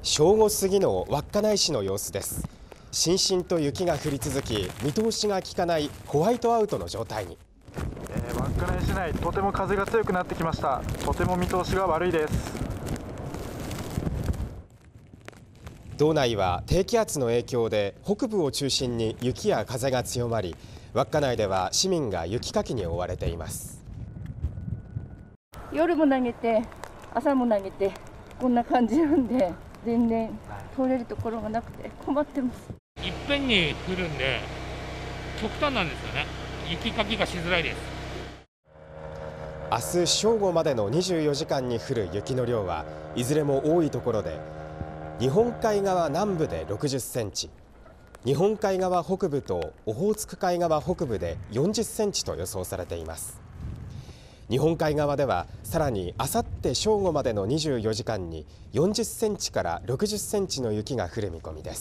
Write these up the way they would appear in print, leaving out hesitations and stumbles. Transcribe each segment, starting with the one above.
正午過ぎの稚内市の様子です。しんしんと雪が降り続き、見通しが利かないホワイトアウトの状態に。 稚内市内、とても風が強くなってきました。とても見通しが悪いです。 道内は低気圧の影響で北部を中心に雪や風が強まり、稚内では市民が雪かきに追われています。 夜も投げて朝も投げてこんな感じなんで、全然通れるところがなくて困ってます。 いっぺんに降るんで極端なんですよね。雪かきがしづらいです。 明日正午までの24時間に降る雪の量はいずれも多いところで、日本海側南部で60センチ、日本海側北部とオホーツク海側北部で40センチと予想されています。日本海側ではさらにあさって正午までの24時間に40センチから60センチの雪が降る見込みです。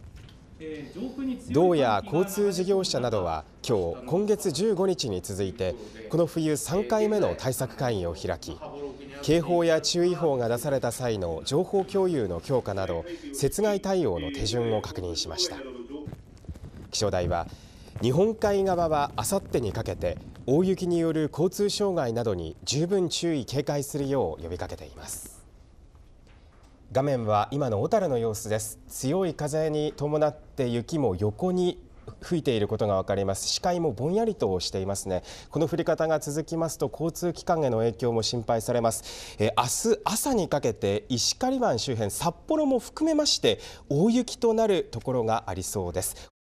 道や交通事業者などは今月15日に続いてこの冬3回目の対策会議を開き、警報や注意報が出された際の情報共有の強化など雪害対応の手順を確認しました。気象台は日本海側はあさってにかけて大雪による交通障害などに十分注意警戒するよう呼びかけています。画面は今の小樽の様子です。強い風に伴って雪も横に吹いていることが分かります。視界もぼんやりとしていますね。この降り方が続きますと交通機関への影響も心配されます。明日朝にかけて石狩湾周辺、札幌も含めまして大雪となるところがありそうです。